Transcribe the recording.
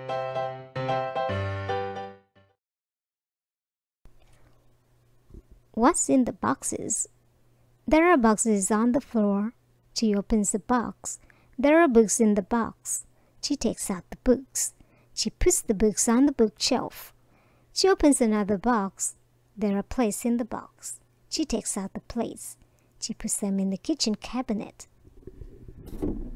What's in the boxes? There are boxes on the floor. She opens the box. There are books in the box. She takes out the books. She puts the books on the bookshelf. She opens another box. There are plates in the box. She takes out the plates. She puts them in the kitchen cabinet.